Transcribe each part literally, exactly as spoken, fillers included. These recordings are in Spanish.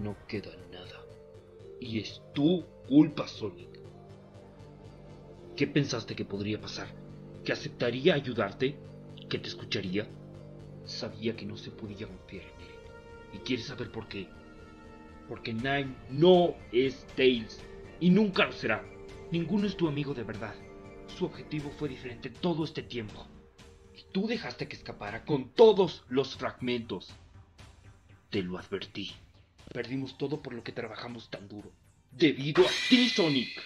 no queda nada. Y es tu culpa, Sonic. ¿Qué pensaste que podría pasar? ¿Que aceptaría ayudarte? ¿Que te escucharía? Sabía que no se podía confiar en él. ¿Y quieres saber por qué? Porque Nine no es Tails. Y nunca lo será. Ninguno es tu amigo de verdad. Su objetivo fue diferente todo este tiempo. Y tú dejaste que escapara con todos los fragmentos. Te lo advertí. Perdimos todo por lo que trabajamos tan duro. Debido a ti, Sonic.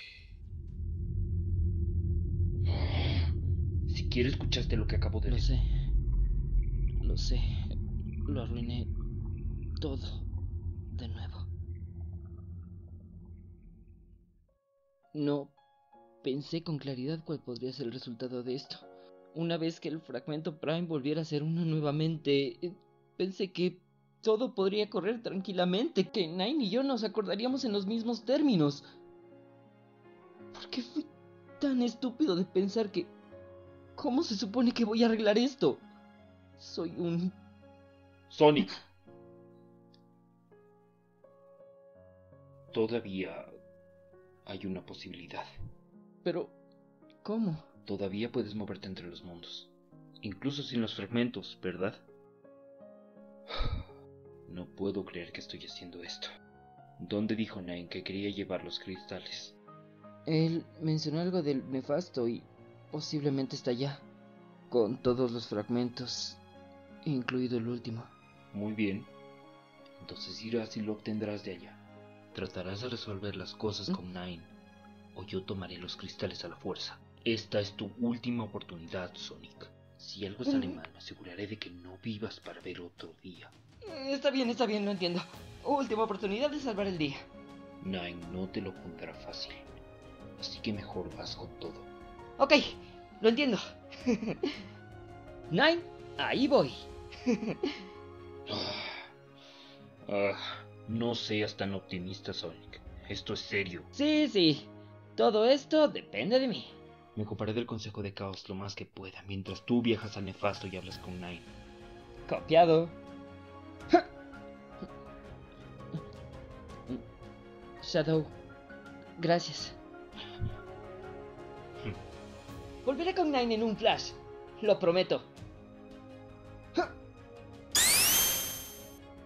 Siquiera escuchaste lo que acabo de Lo decir. sé. Lo sé. Lo arruiné todo de nuevo. No pensé con claridad cuál podría ser el resultado de esto. Una vez que el fragmento Prime volviera a ser uno nuevamente, eh, pensé que todo podría correr tranquilamente, que Nine y yo nos acordaríamos en los mismos términos. ¿Por qué fui tan estúpido de pensar que... ¿Cómo se supone que voy a arreglar esto? Soy un... Sonic. Todavía hay una posibilidad. Pero... ¿cómo? Todavía puedes moverte entre los mundos. Incluso sin los fragmentos, ¿verdad? No puedo creer que estoy haciendo esto. ¿Dónde dijo Nine que quería llevar los cristales? Él mencionó algo del nefasto y posiblemente está allá, con todos los fragmentos, incluido el último. Muy bien. Entonces irás y lo obtendrás de allá. Tratarás de resolver las cosas ¿Mm? con Nine, o yo tomaré los cristales a la fuerza. Esta es tu última oportunidad, Sonic. Si algo sale mal, me aseguraré de que no vivas para ver otro día. Está bien, está bien, lo entiendo. Última oportunidad de salvar el día. Nine no te lo pondrá fácil, así que mejor vas con todo. Ok, lo entiendo. Nine, ahí voy. Ah, no seas tan optimista, Sonic. Esto es serio. Sí, sí, todo esto depende de mí. Me ocuparé del Consejo de Caos lo más que pueda, mientras tú viajas al Nefasto y hablas con Nine. Copiado. Shadow, gracias. Volveré con Nine en un flash, lo prometo.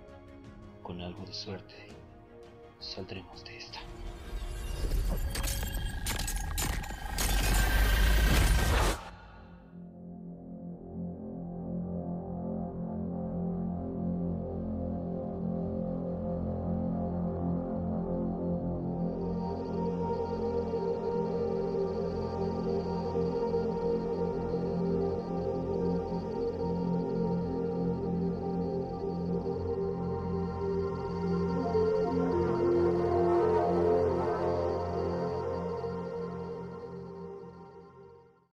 Con algo de suerte, saldremos de esta.